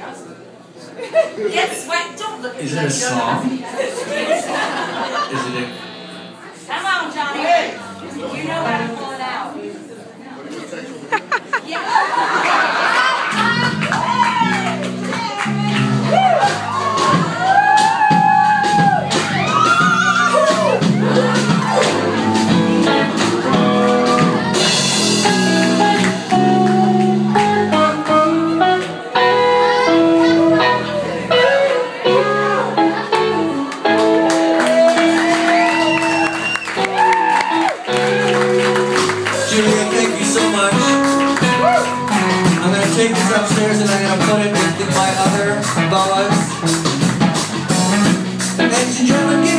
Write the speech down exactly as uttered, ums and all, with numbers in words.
Get sweat, don't look at me. Is it a song? Is it a... Come on, Johnny. You know how to pull it out. Julia, thank you so much. I'm going to take this upstairs and I'm going to put it with my other boas. Ladies and gentlemen,